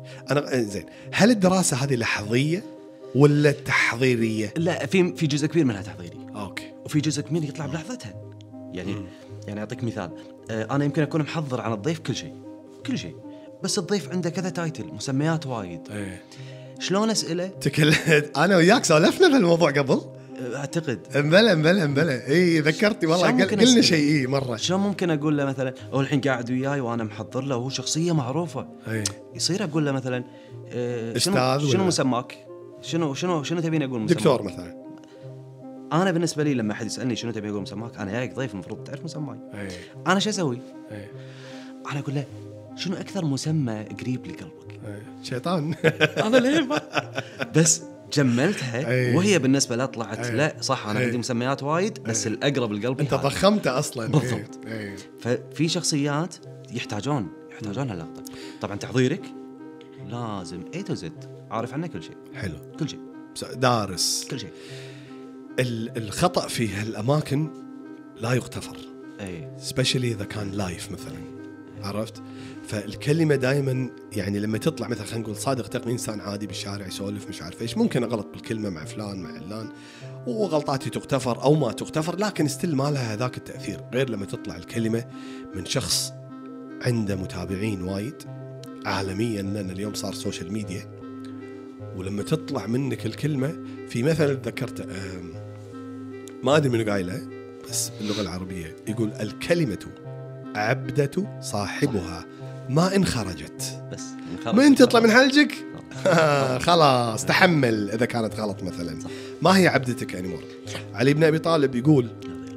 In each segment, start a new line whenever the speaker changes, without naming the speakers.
انا زين، هل الدراسه هذه لحظيه ولا تحضيريه؟
لا، في جزء كبير منها تحضيري،
اوكي،
وفي جزء كبير يطلع بلحظتها. يعني اعطيك مثال، انا يمكن اكون محضر عن الضيف كل شيء، بس الضيف عنده كذا تايتل، مسميات وايد. شلون اساله؟
انا وياك سولفنا في الموضوع قبل
اعتقد.
امبلا اي ذكرتني والله، قلنا شيء مره.
شلون ممكن اقول له مثلا هو الحين قاعد وياي وانا محضر له وهو شخصيه معروفه، يصير اقول له مثلا شنو مسماك، شنو تبيني اقول مسماك؟
دكتور مثلا.
انا بالنسبه لي لما احد يسالني شنو تبي اقول مسماك، انا جايك ضيف المفروض تعرف مسماي. انا شو اسوي؟ انا اقول له شنو اكثر مسمى قريب لقلبك؟
شيطان.
هذا ليه بس جملتها وهي بالنسبه لا طلعت لا صح. انا عندي مسميات وايد بس الاقرب لقلبي
انت ضخمته اصلا.
بالضبط. ففي شخصيات يحتاجون هاللقطه. طبعا تحضيرك لازم A to Z عارف عنه كل شيء.
حلو.
كل شيء
دارس
كل شيء.
الخطأ في هالأماكن لا يغتفر، سبيشلي إذا كان لايف مثلا، عرفت؟ فالكلمة دائما يعني لما تطلع مثلا خلينا نقول صادق تقني إنسان عادي بالشارع يسولف مش عارف إيش، ممكن أغلط بالكلمة مع فلان مع علان وغلطاتي تغتفر أو ما تغتفر، لكن ستيل ما لها هذاك التأثير، غير لما تطلع الكلمة من شخص عنده متابعين وايد عالميا، لأن اليوم صار سوشيال ميديا، ولما تطلع منك الكلمة في مثل ذكرته ما أدري من قايله بس باللغة العربية يقول الكلمة عبدة صاحبها ما إن خرجت،
بس
من تطلع من حلجك خلاص تحمل إذا كانت غلط مثلا، ما هي عبدتك أنيمور. علي بن أبي طالب يقول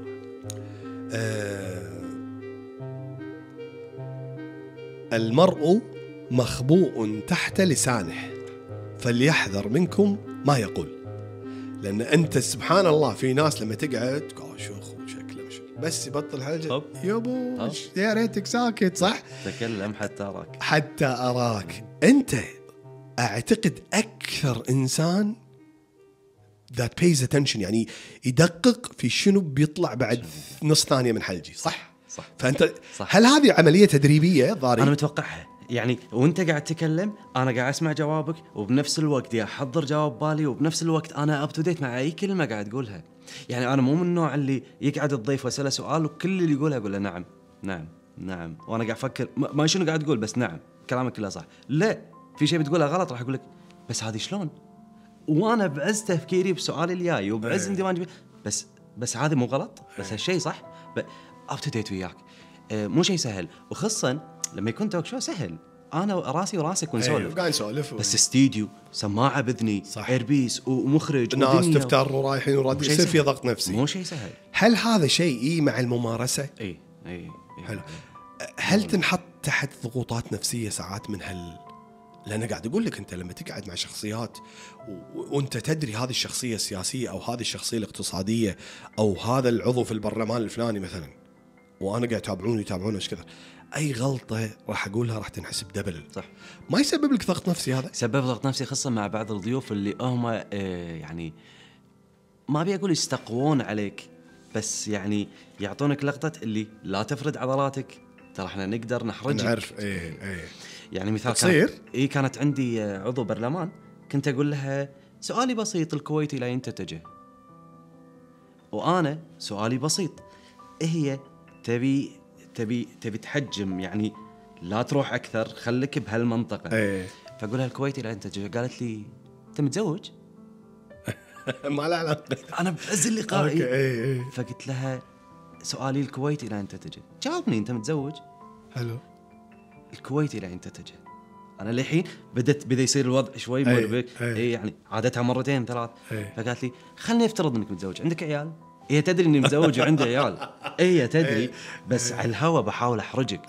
المرء مخبوء تحت لسانه فليحذر منكم ما يقول. لأن أنت سبحان الله في ناس لما تقعد شوخ وشكله مش بس يبطل حاجة يابو يا ريتك ساكت صح،
تكلم
حتى أراك. أنت أعتقد أكثر إنسان that pays attention، يعني يدقق في شنو بيطلع بعد نص ثانية من حلجي صح. فأنت صح. هل هذه عملية تدريبية ضاري؟
أنا متوقعها، يعني وانت قاعد تتكلم انا قاعد اسمع جوابك وبنفس الوقت احضر جواب بالي وبنفس الوقت انا اب تو ديت مع اي كلمه قاعد تقولها. يعني انا مو من النوع اللي يقعد الضيف واساله سؤال وكل اللي يقوله اقول له نعم وانا قاعد افكر ما شنو قاعد تقول بس نعم كلامك كله صح. لا، في شيء بتقوله غلط راح اقول لك بس هذه شلون، وانا بعز تفكيري بسؤالي الجاي وبعز اندماجي بس هذه مو غلط بس هالشيء صح. اب تو ديت وياك مو شيء سهل، وخصوصا لما يكون توك شو سهل انا راسي وراسك ونسولف
قاعد نسولف
بس استديو سماعه باذني ايربيس ومخرج
ناس تفتر ورايحين ورادين يصير في ضغط نفسي،
مو شيء سهل.
هل هذا شيء مع الممارسه؟
اي
حلو. هل تنحط تحت ضغوطات نفسيه ساعات من لأن قاعد أقول لك أنت لما تقعد مع شخصيات وأنت تدري هذه الشخصية السياسية أو هذه الشخصية الاقتصادية أو هذا العضو في البرلمان الفلاني مثلا، وأنا قاعد يتابعوني إيش كذا، أي غلطة راح أقولها راح تنحسب دبل
صح.
ما يسبب لك ضغط نفسي؟ هذا
يسبب ضغط نفسي خاصة مع بعض الضيوف اللي هم يعني ما أبي أقول يستقوون عليك بس يعني يعطونك لقطة اللي لا تفرد عضلاتك ترى احنا نقدر نحرجك.
نعرف
يعني مثال
تصير
كانت عندي عضو برلمان كنت أقول لها سؤالي بسيط الكويتي لا ينتتجه، وأنا سؤالي بسيط هي تبي تحجم يعني لا تروح أكثر خليك بهالمنطقة. فأقولها الكويتي لا ينتتجه، قالت لي أنت متزوج؟
ما له علاقة،
أنا بعز اللقاء فقلت لها سؤالي الكويتي لا ينتتجه، جاوبني أنت متزوج؟
حلو.
الكويتي لا ينتتجه. أنا الحين بدأ يصير الوضع شوي مربك يعني عادتها مرتين ثلاث. فقالت لي خلني افترض انك متزوج، عندك عيال؟ هي تدري اني متزوج وعندي عيال، هي تدري بس على الهوا بحاول احرجك.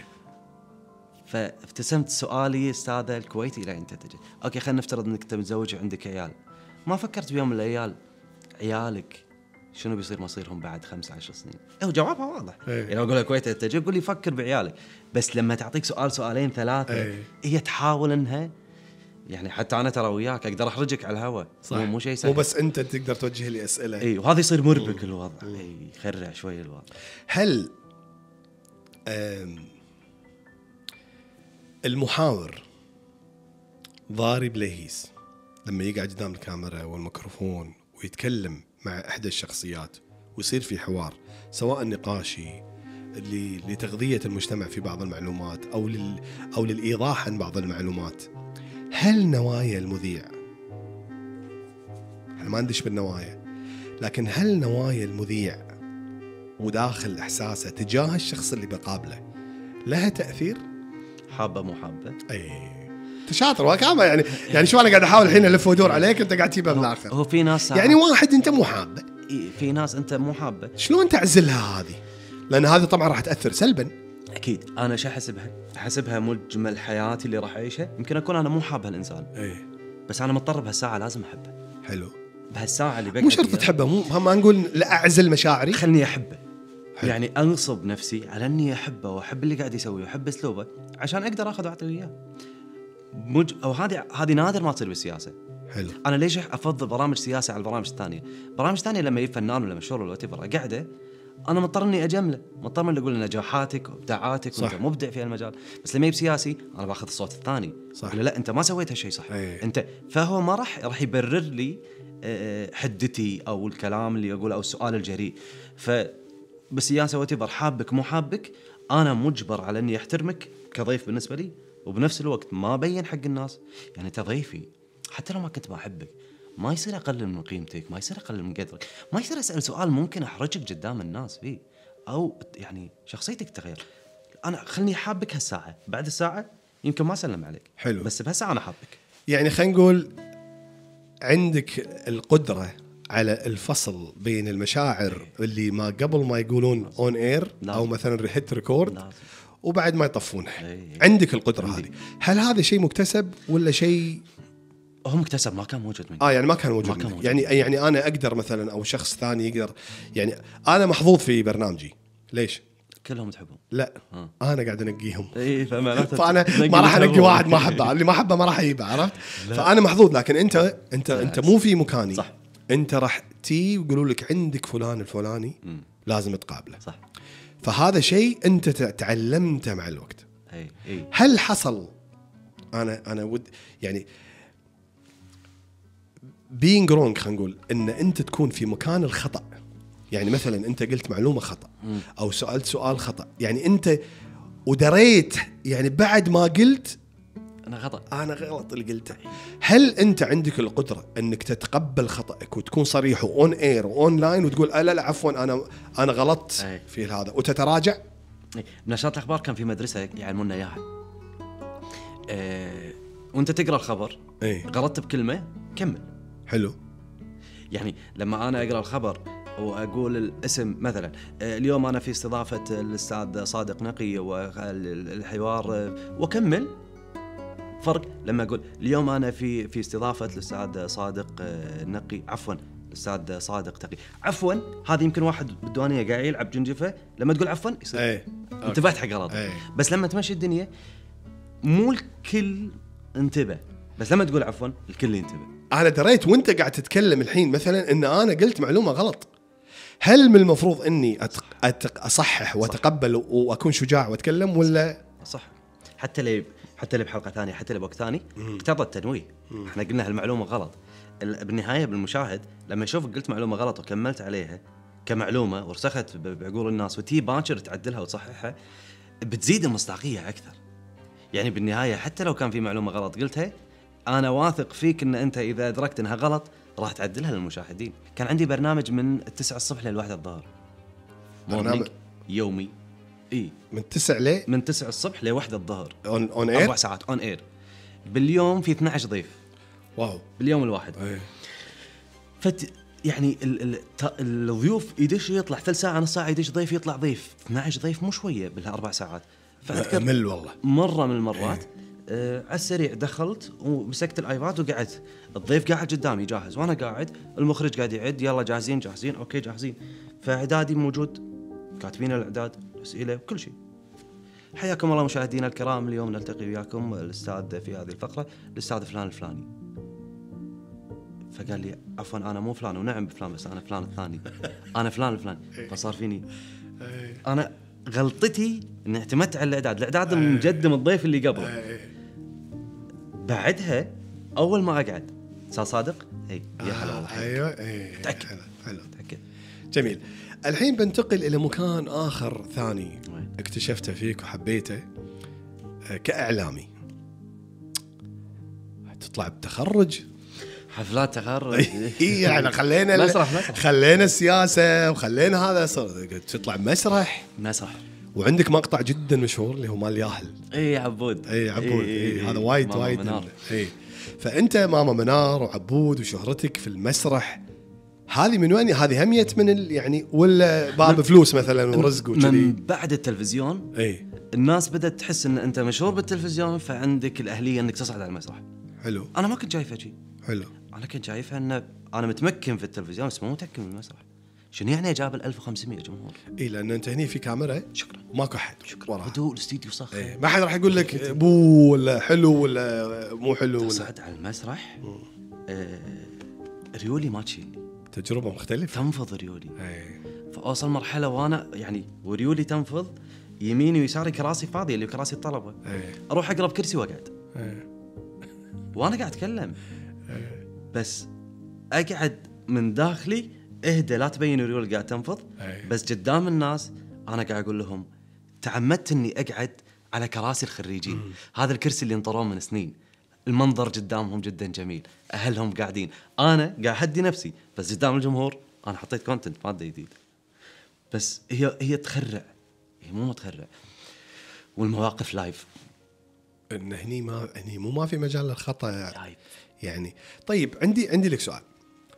فابتسمت سؤالي استاذه الكويتي لا ينتتجه. اوكي خلينا نفترض انك متزوج وعندك عيال، ما فكرت بيوم من الايام عيالك شنو بيصير مصيرهم بعد 15 سنين؟ هو جوابها واضح. يعني اقول لك كويتي تجي يقول لي فكر بعيالك، بس لما تعطيك سؤالين ثلاثه هي تحاول انها يعني حتى انا ترى وياك اقدر احرجك على الهواء، مو شيء سهل.
وبس انت تقدر توجه لي اسئله.
وهذا يصير مربك الوضع، يخرع شوي الوضع.
هل المحاور ضارب لهيس لما يقعد قدام الكاميرا والميكروفون ويتكلم مع إحدى الشخصيات ويصير في حوار سواء نقاشي لتغذية المجتمع في بعض المعلومات أو للإيضاح عن بعض المعلومات. هل نوايا المذيع، احنا ما ندش بالنوايا، لكن هل نوايا المذيع وداخل إحساسه تجاه الشخص اللي بقابله لها تأثير؟
حابة مو حابة؟
أي تشاطر وكامة يعني شو أنا قاعد أحاول الحين ألف ودور عليك أنت قاعد تجيبها بالآخر.
هو في ناس
يعني واحد أنت مو حابه،
في ناس أنت مو حابة،
شلون تعزلها هذه؟ لأن هذه طبعا راح تأثر سلبا.
أكيد أنا شو أحسبها مجمل حياتي اللي راح أعيشها. يمكن أكون أنا مو حاب هالإنسان بس أنا مضطر بهالساعة لازم أحبه.
حلو.
بهالساعة اللي بقعد
مو شرط تحبه، مو ما نقول لا أعزل مشاعري،
خلني أحبه. يعني أنصب نفسي على أني أحبه وأحب اللي قاعد يسويه وأحب أسلوبه عشان أقدر أخذ وأعطي وياه. أو هذه نادر ما تصير بالسياسة.
حلو.
أنا ليش أفضل برامج سياسة على البرامج الثانية؟ برامج ثانية لما يجي فنان ولا مشهور ولا واتيفر قاعدة أنا مضطر إني أجمله، مضطر إني أقول نجاحاتك وإبداعاتك وأنت مبدع في المجال. بس لما يجي سياسي أنا باخذ الصوت الثاني، أقول لا أنت ما سويت هالشيء صح. أنت فهو ما راح يبرر لي حدتي أو الكلام اللي أقوله أو السؤال الجريء. بالسياسة واتيفر حابك مو حابك أنا مجبر على إني أحترمك كضيف بالنسبة لي، وبنفس الوقت ما بين حق الناس يعني أنت ضيفي حتى لو ما كنت بحبك. ما يصير أقلل من قيمتك، ما يصير أقلل من قدرك، ما يصير أسأل سؤال ممكن أحرجك قدام الناس فيه أو يعني شخصيتك تغير. أنا خلني حابك هالساعة، بعد الساعة يمكن ما أسلم عليك.
حلو.
بس بهالساعة أنا حابك.
يعني خلينا نقول عندك القدرة على الفصل بين المشاعر اللي ما قبل ما يقولون اون اير او مثلا ريهت ريكورد وبعد ما يطفونها. عندك القدرة هذه. هل هذا شيء مكتسب ولا شيء
هو مكتسب؟ ما كان موجود مني.
يعني ما كان موجود مني. يعني انا اقدر مثلا او شخص ثاني يقدر. يعني انا محظوظ في برنامجي. ليش؟
كلهم تحبهم؟
لا انا قاعد انقيهم.
فانا
ما راح انقي واحد ما احبه، اللي ما احبه ما راح اجيبه، عرفت؟ فانا محظوظ. لكن انت مو في مكاني.
صح.
انت راح تي ويقولوا لك عندك فلان الفلاني لازم تقابله.
صح.
فهذا شيء انت تعلمته مع الوقت.
أي.
هل حصل انا ود يعني being wrong، خلينا نقول ان انت تكون في مكان الخطأ. يعني مثلا انت قلت معلومة خطأ او سألت سؤال خطأ، يعني انت ودريت يعني بعد ما قلت انا غلط اللي قلته. هل انت عندك القدرة انك تتقبل خطأك وتكون صريح اون اير واون لاين وتقول لا عفوا انا غلطت في هذا وتتراجع؟
بنشرات الاخبار كان في مدرسة يعلمونا اياها. وانت تقرا الخبر غلطت بكلمة كمل.
حلو.
يعني لما انا اقرا الخبر واقول الاسم مثلا اليوم انا في استضافة الاستاذ صادق نقي والحوار وكمل، فرق لما اقول اليوم انا في استضافة الاستاذ صادق نقي، عفوا الاستاذ صادق تقي، عفوا. هذا يمكن واحد بالديوانية قاعد يلعب جنجفة لما تقول عفوا يصير انتبهت حق غلط. بس لما تمشي الدنيا مو الكل انتبه، بس لما تقول عفوا الكل ينتبه.
انا دريت وانت قاعد تتكلم الحين مثلا ان انا قلت معلومة غلط، هل من المفروض اني اصحح واتقبل واكون شجاع واتكلم ولا
صح؟ حتى لي بحلقة ثانية، حتى لي بوقت ثاني اقتضى التنويه. احنا قلنا هالمعلومة غلط. بالنهاية بالمشاهد لما يشوفك قلت معلومة غلط وكملت عليها كمعلومة ورسخت بعقول الناس وتي باكر تعدلها وتصححها، بتزيد المصداقية أكثر. يعني بالنهاية حتى لو كان في معلومة غلط قلتها، أنا واثق فيك إن أنت إذا أدركت إنها غلط راح تعدلها للمشاهدين. كان عندي برنامج من 9 الصبح لل1 الظهر، برنامج يومي.
من 9 ليه؟
من 9 الصبح ل1 الظهر
اون اير،
4 ساعات اون اير. باليوم في 12 ضيف.
واو.
باليوم الواحد. يعني الضيوف يدش يطلع ثلث ساعة نص ساعة، يدش ضيف يطلع ضيف. 12 ضيف مو شوية بالأربع ساعات.
مل والله.
مرة من المرات على السريع دخلت ومسكت الايباد وقعدت، الضيف قاعد قدامي جاهز وانا قاعد، المخرج قاعد يعد يلا جاهزين اوكي جاهزين، فاعدادي موجود كاتبين الاعداد اسئله وكل شيء. حياكم الله مشاهدينا الكرام، اليوم نلتقي وياكم الاستاذ في هذه الفقره الاستاذ فلان الفلاني. فقال لي عفوا انا مو فلان، ونعم بفلان بس انا فلان الثاني، انا فلان الفلاني. فصار فيني انا غلطتي اني اعتمدت على الاعداد المقدم الضيف اللي قبله. بعدها اول ما اقعد صادق اي يا هلا والله.
ايوه اي
تأكد.
حلو
تاكد.
جميل. الحين بنتقل الى مكان اخر ثاني اكتشفته فيك وحبيته كاعلامي. تطلع بتخرج،
حفلات تخرج.
يعني خلينا
مسرح.
خلينا السياسه وخلينا هذا تطلع مسرح وعندك مقطع جدا مشهور اللي هو مال ياهل.
اي عبود.
هذا وايد اي. فانت ماما منار وعبود وشهرتك في المسرح هذه من وين؟ هذه هميت من يعني ولا باب فلوس مثلا ورزق وكذي؟
من بعد التلفزيون الناس بدأت تحس ان انت مشهور بالتلفزيون، فعندك الاهليه انك تصعد على المسرح.
حلو.
انا ما كنت شايفه شيء
حلو.
انا كنت شايفه ان انا متمكن في التلفزيون بس مو متمكن في المسرح. شنو يعني جاب 1500 جمهور؟
اي لان انت هني في كاميرا.
شكرا.
وماكو احد.
شكرا. هدوء الاستديو صخر.
ما حد راح يقول لك بو ولا حلو ولا مو حلو ولا.
تصعد على المسرح ريولي ما تشيل.
تجربه مختلفه.
تنفض ريولي. فاوصل مرحله وانا يعني وريولي تنفض يميني ويساري كراسي فاضيه اللي كراسي الطلبه. اروح اقرب كرسي واقعد. وانا قاعد اتكلم. بس اقعد من داخلي اهدى لا تبين ريولي قاعد تنفض. بس قدام الناس انا قاعد اقول لهم تعمدت اني اقعد على كراسي الخريجين. هذا الكرسي اللي انطروه من سنين، المنظر قدامهم جدا جميل، اهلهم قاعدين، انا قاعد اهدي نفسي بس قدام الجمهور انا حطيت كونتنت ماده جديد. بس هي تخرع، هي مو تخرع. والمواقف لايف
ان هني ما في مجال للخطا يعني. طيب عندي لك سؤال.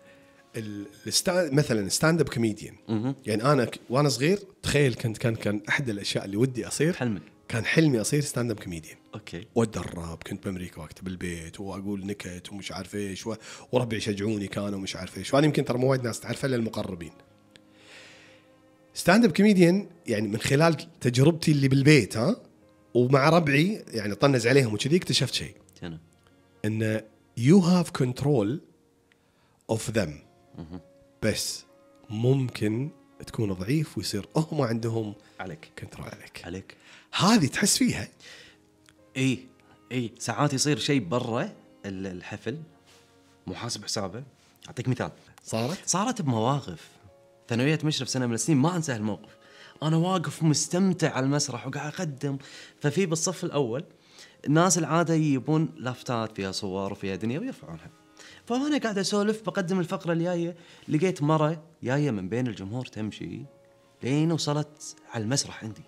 مثلا ستاند اب كوميديان، يعني انا وانا صغير تخيل كان احد الاشياء اللي ودي اصير
حلمك.
كان حلمي اصير ستاند اب كوميديان.
اوكي.
واتدرب، كنت بامريكا وقت بالبيت واقول نكت ومش عارف ايش وربعي يشجعوني كانوا مش عارف ايش، وانا يمكن ترى مو وايد ناس تعرفه الا المقربين. ستاند اب كوميديان يعني من خلال تجربتي اللي بالبيت ومع ربعي يعني طنز عليهم وكذي اكتشفت شيء ان you have control of them. بس ممكن تكون ضعيف ويصير هم عندهم
عليك
كنترول عليك. هذه تحس فيها؟
اي ساعات يصير شيء برا الحفل مو حاسب حسابه. اعطيك مثال صارت بمواقف ثانويه مشرف سنه من السنين ما انسى هالموقف. انا واقف مستمتع على المسرح وقاعد اقدم، ففي بالصف الاول الناس العاده يجيبون لافتات فيها صور وفيها دنيا ويرفعونها، فانا قاعد اسولف بقدم الفقره الجايه، لقيت مره جايه من بين الجمهور تمشي لين وصلت على المسرح عندي.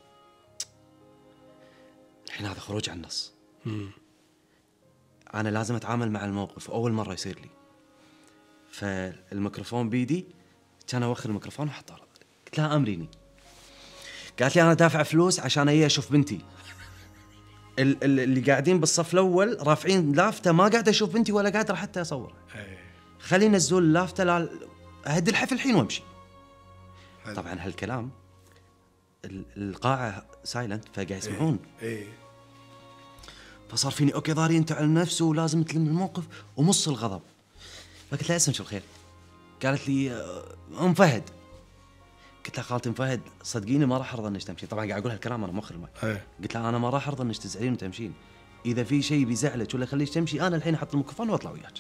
الحين هذا خروج عن النص. انا لازم اتعامل مع الموقف، اول مره يصير لي. فالميكروفون بيدي، كان اوخر الميكروفون وحطه على ظهري. قلت لها امريني. قالت لي انا دافع فلوس عشان هي اشوف بنتي. اللي قاعدين بالصف الاول رافعين لافته، ما قاعد اشوف بنتي ولا قادر حتى اصور. خلينا نزول اللافته، لا اهدي الحفل الحين وامشي. طبعا هالكلام القاعه سايلنت فقاعد يسمعون. فصار فيني اوكي ضاري انت على نفسه ولازم تلم الموقف ومص الغضب. فقلت لها اسمك شو الخير؟ قالت لي ام فهد. قلت لها خالتي ام فهد صدقيني ما راح ارضى انك تمشين. طبعا قاعد اقول هالكلام انا مخر الماي. قلت لها انا ما راح ارضى انك تزعلين وتمشين، اذا في شيء بيزعلك ولا يخليك تمشي انا الحين احط الميكروفون واطلع وياك.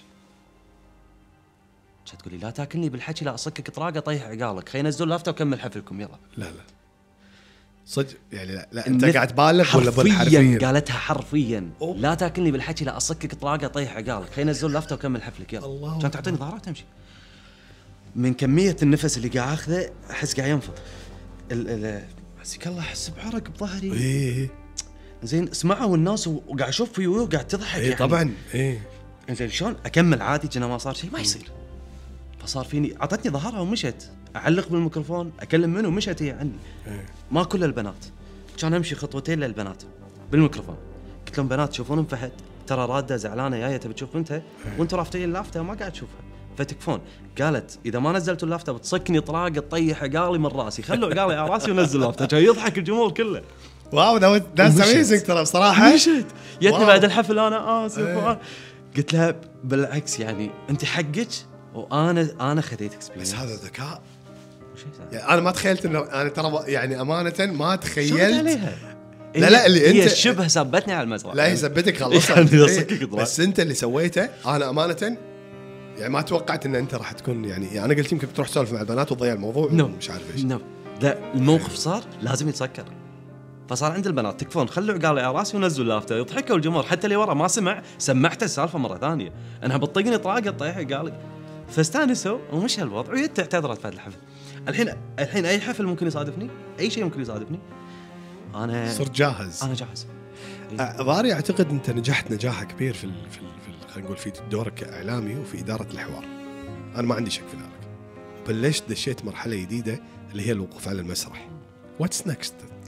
تقول لي لا تاكلني بالحكي، لا اصكك طراقه طيح عقالك، خلينا ننزل لافته وكمل حفلكم يلا.
لا صدق يعني لا انت قاعد تبالغ ولا
بالحرفيا؟ قالتها حرفيا لا تاكلني بالحكي، لا اصكك طراقه طيح عقالك، خلينا ننزل لافته وكمل حفلك يلا. كانت تعطيني ظهرها تمشي. من كميه النفس اللي قاعد اخذه احس قاعد ينفض. حسيك الله احس بعرق بظهري. زين اسمعوا الناس وقاعد اشوف في قاعد تضحك يعني.
طبعا
زين شلون اكمل عادي كنا ما صار شيء؟ ما يصير. فصار فيني اعطتني ظهرها ومشت، اعلق بالميكروفون اكلم منه ومشت هي عني. ما كل البنات، كان امشي خطوتين للبنات بالميكروفون. قلت لهم بنات تشوفون فهد ترى راده زعلانه جايه تبي تشوف بنتها وانتم رافتين اللافته ما قاعد تشوفها فتكفون. قالت اذا ما نزلتوا اللافته بتصكني طراقه تطيح عقالي من راسي، خلوا عقالي على راسي ونزل اللافته. كان يضحك الجمهور كله.
واو ذاتس اميزنج ترى بصراحه.
مشيت جتني بعد الحفل انا اسف. قلت لها بالعكس يعني انت حقك وانا خذيت اكسبيرينس.
بس هذا ذكاء يعني. انا ما تخيلت انه انا ترى يعني امانه ما تخيلت لا اللي
هي
انت
شبه سبتني على المسرح.
لا هي سبتك خلصت بس انت اللي سويته. انا امانه يعني ما توقعت ان انت راح تكون يعني انا قلت يمكن بتروح تسولف مع البنات وتضيع الموضوع. مش عارف ايش.
لا الموقف صار لازم يتسكر. فصار عند البنات تكفون خلوا عقالي على راسي ونزلوا لافته. يضحكوا الجمهور حتى اللي ورا ما سمع. سمعت السالفه مره ثانيه انها بتطقني طاقه طيح عقالي. فاستانسوا ومشى الوضع ويت اعتذرت بعد الحفل. الحين اي حفل ممكن يصادفني اي شيء ممكن يصادفني انا
صرت جاهز.
انا جاهز.
ضاري اعتقد انت نجحت نجاح كبير في خلينا نقول في دورك كاعلامي وفي اداره الحوار. انا ما عندي شك في ذلك. بلشت دشيت مرحله جديده اللي هي الوقوف على المسرح. واتس نكست؟